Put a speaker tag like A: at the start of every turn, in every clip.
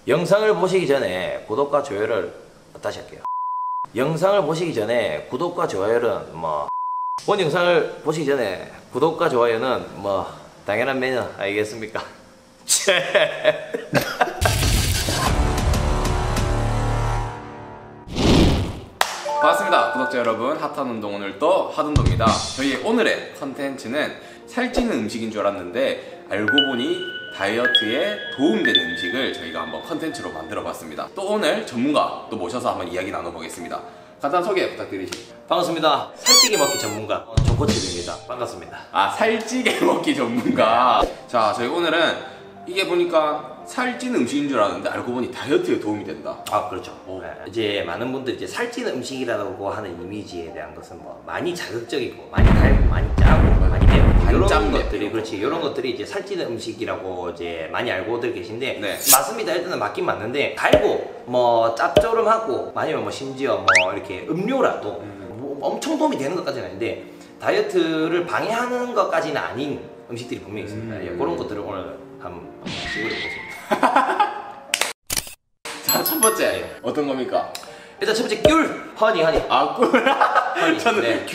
A: 영상을 보시기 전에 구독과 좋아요를 다시 할게요. 영상을 보시기 전에 구독과 좋아요는 본 영상을 보시기 전에 구독과 좋아요는 당연한 매너 아니겠습니까?
B: 반갑습니다 구독자 여러분, 핫한 운동 오늘 또 핫운동입니다. 저희 오늘의 컨텐츠는 살찌는 음식인 줄 알았는데 알고 보니 다이어트에 도움되는 음식을 저희가 한번 컨텐츠로 만들어 봤습니다. 또 오늘 전문가 또 모셔서 한번 이야기 나눠보겠습니다. 간단한 소개 부탁드리시죠.
A: 반갑습니다. 살찌게 먹기 전문가 조코치입니다. 반갑습니다.
B: 살찌게 먹기 전문가. 자, 저희 오늘은 이게 보니까 살찌는 음식인 줄 알았는데 알고 보니 다이어트에 도움이 된다.
A: 그렇죠. 이제 많은 분들이 이제 살찌는 음식이라고 하는 이미지에 대한 것은 많이 자극적이고 많이 달고 많이 짜고 많이 매운 이런 것들이, 그렇지, 이런 것들이 이제 살찌는 음식이라고 이제 많이 알고들 계신데,
B: 네.
A: 맞습니다. 일단은 맞긴 맞는데, 달고 짭조름하고 아니면 심지어 이렇게 음료라도 엄청 도움이 되는 것까지는 아닌데 다이어트를 방해하는 것까지는 아닌 음식들이 분명히 있습니다. 그런 것들을 오늘 한번 시도해보겠습니다.
B: 자, 첫 번째 어떤 겁니까?
A: 일단 첫 번째 꿀! 허니
B: 꿀!
A: 허니.
B: 저는
A: 네.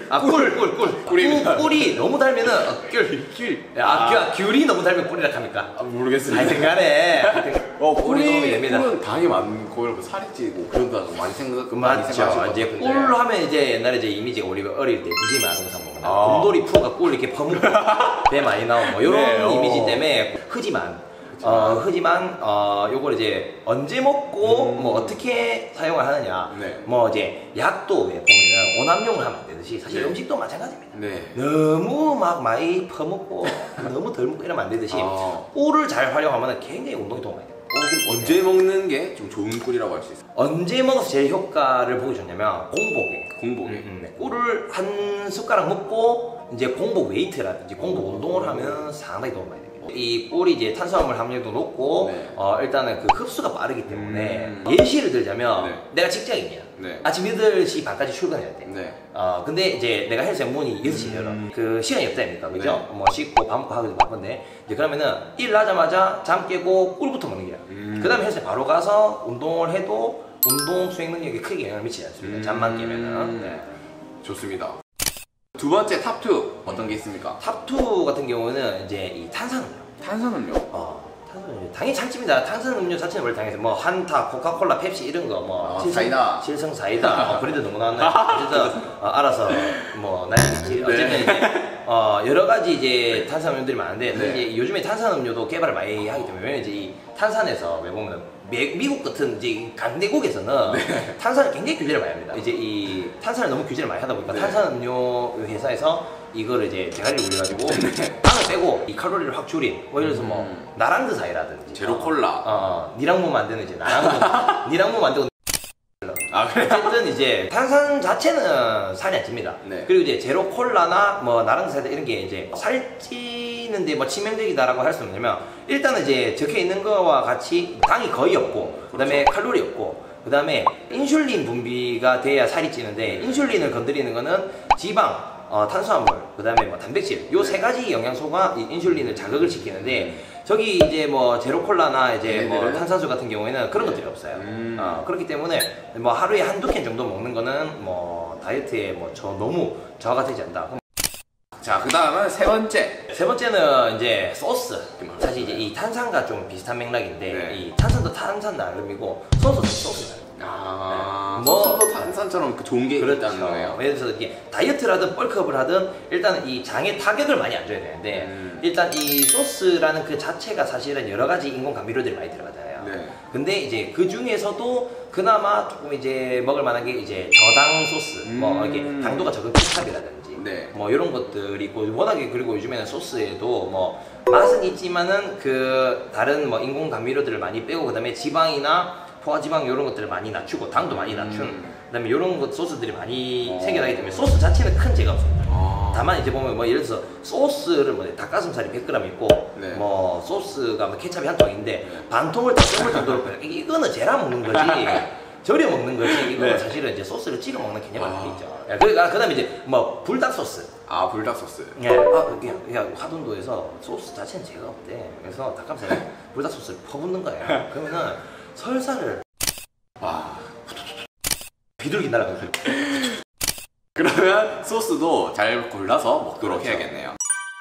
B: 꿀!
A: 꿀입니다. 꿀이 너무 달면은 귤. 귤이 너무 달면 꿀이라 합니까?
B: 모르겠습니다.
A: 하여튼간에 꿀이 도움이 됩니다.
B: 꿀은 당이 많고 살이 찌고 그런다고 많이 생각하시고
A: 맞죠. 이제 꿀 하면 이제 옛날에 이제 이미지가 우리가 어릴 때 DJ 마동상 보면 곰돌이 푸가 꿀 이렇게 퍼먹고 배 많이 나오고 이런
B: 네,
A: 이미지 때문에 흐지만 요걸 이제 언제 먹고 어떻게 사용을 하느냐.
B: 네.
A: 이제 약도 왜 보면은 오남용을 하면 안 되듯이 사실
B: 네.
A: 음식도 마찬가지입니다.
B: 네.
A: 너무 많이 퍼먹고 너무 덜 먹고 이러면 안 되듯이 꿀을 잘 활용하면 굉장히 운동에 도움이 많이 됩니다.
B: 그럼 언제 먹는 게 좀 좋은 꿀이라고 할 수 있어요?
A: 언제 먹어서 제일 효과를 보기 좋냐면 공복에. 꿀을 한 숟가락 먹고 이제 공복 웨이트라든지 공복 운동을 하면 상당히 도움이 많이 됩니다. 이 꿀이 이제 탄수화물 함유도 높고 일단은 그 흡수가 빠르기 때문에 예시를 들자면 내가 직장인이야. 아침 8시 반까지 출근해야 돼. 근데 이제 내가 헬스장 문이 6시에 열어. 그 시간이 없다 아닙니까? 그죠? 씻고 밥 먹고 하기도 바쁜데 이제 그러면은 일 하자마자 잠 깨고 꿀부터 먹는 거야. 그 다음에 헬스장 바로 가서 운동을 해도 운동 수행 능력에 크게 영향을 미치지 않습니다. 잠만 깨면은.
B: 좋습니다. 두 번째 탑2 어떤 게 있습니까?
A: 탑2 같은 경우는 이제 이 탄산음료.
B: 탄산음료?
A: 탄산음료. 당연히 살찝니다. 탄산음료 자체는 원래 당연히 한타, 코카콜라, 펩시 이런 거
B: 사이다.
A: 실성 사이다. 브랜드 너무 나왔나요? 어쨌든 알아서 나이겠지. 어쨌든 이제 여러 가지 이제 탄산음료들이 많은데 이제 요즘에 탄산음료도 개발을 많이 하기 때문에, 왜냐면 이제 이 탄산에서 왜 보면 미국 같은 이제 강대국에서는 탄산을 굉장히 규제를 많이 합니다. 이제 이 탄산을 너무 규제를 많이 하다 보니까 탄산음료 회사에서 이거를 이제 대가리를 올려가지고 빵을 빼고 이 칼로리를 확 줄인, 예를 들어서 나랑드 사이라든지
B: 제로콜라
A: 니랑무 만드는 이제 니랑무 만들고 어쨌든 이제 탄산 자체는 살이 안 찝니다. 그리고 이제 제로 콜라나 나랑드 사이다 이런 게 이제 살찌는데 치명적이다라고 할 수 없냐면, 일단은 이제 적혀 있는 거와 같이 당이 거의 없고, 그다음에 칼로리 없고, 그다음에 인슐린 분비가 돼야 살이 찌는데, 인슐린을 건드리는 거는 지방, 탄수화물, 그다음에 단백질, 요 세 가지 영양소가 이 인슐린을 자극을 시키는데, 저기 이제 제로콜라나 이제 탄산수 같은 경우에는 그런 것들이 없어요. 그렇기 때문에 하루에 한두 캔 정도 먹는 거는 다이어트에 너무 저하가 되지 않다.
B: 자, 그 다음은 세 번째는
A: 이제 소스. 사실 이제 이 탄산과 좀 비슷한 맥락인데, 이 탄산도 탄산 나름이고 소스도 소스 나름.
B: 소스도 탄산처럼 좋은 게 있다는 거네요.
A: 예를 들어서 이게 다이어트라든 벌크업을 하든 일단은 이 장에 타격을 많이 안 줘야 되는데, 일단 이 소스라는 그 자체가 사실은 여러 가지 인공 감미료들이 많이 들어가잖아요. 근데 이제 그 중에서도 그나마 조금 이제 먹을 만한 게 이제 저당 소스, 이렇게 당도가 적은 케찹이라든지 이런 것들이 있고, 워낙에 그리고 요즘에는 소스에도 맛은 있지만은 그 다른 인공 감미료들을 많이 빼고, 그다음에 지방이나 포화지방 이런 것들을 많이 낮추고 당도 많이 낮춘, 그다음에 이런 것 소스들이 많이 생겨나기 때문에 소스 자체는 큰 죄가 없습니다. 다만 이제 보면 예를 들어서 소스를 닭가슴살이 100g 있고 소스가 케찹이 한 통인데 반 통을 다 썰을 정도로 이거는 재라 먹는 거지. 절여 먹는 거지 이거
B: 네.
A: 사실은 이제 소스를 찍어 먹는 개념은 아니죠. 그다음에 이제 뭐 불닭 소스.
B: 아 불닭 소스.
A: 예, 그냥 화둔도에서 소스 자체는 제가 없대. 그래서 닭가슴살에 불닭 소스를 퍼붓는 거예요. 그러면은 설사를 비둘기 날아가는 소리.
B: 그러면 소스도 잘 골라서 먹도록 해야겠네요.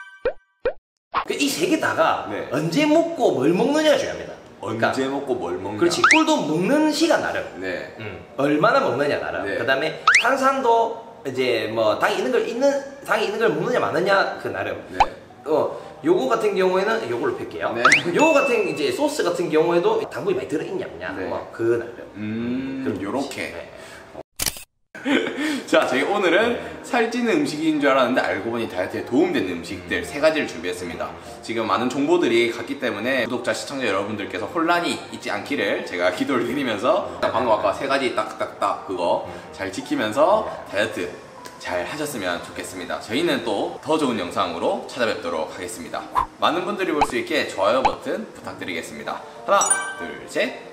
A: 이 세 개 다가
B: 네.
A: 언제 먹고 뭘 먹느냐가 중요합니다.
B: 언제 먹고 뭘 먹냐.
A: 그렇지. 꿀도 먹는 시간 나름.
B: 네.
A: 얼마나 먹느냐 나름.
B: 네.
A: 그다음에 탄산도 이제 뭐 당이 있는 걸 먹느냐 마느냐 그 나름.
B: 네.
A: 요거 같은 경우에는 요걸로 펼게요.
B: 네.
A: 요거 같은 이제 소스 같은 경우에도 당분이 많이 들어있냐 없냐.
B: 네.
A: 뭐 그 나름.
B: 그럼 요렇게.
A: 네.
B: 자, 저희 오늘은 살찌는 음식인 줄 알았는데 알고 보니 다이어트에 도움되는 음식들 3가지를 준비했습니다. 지금 많은 정보들이 갔기 때문에 구독자, 시청자 여러분들께서 혼란이 있지 않기를 제가 기도를 드리면서 방금 아까 3가지 딱딱딱 그거 잘 지키면서 다이어트 잘 하셨으면 좋겠습니다. 저희는 또 더 좋은 영상으로 찾아뵙도록 하겠습니다. 많은 분들이 볼 수 있게 좋아요 버튼 부탁드리겠습니다. 하나, 둘, 셋.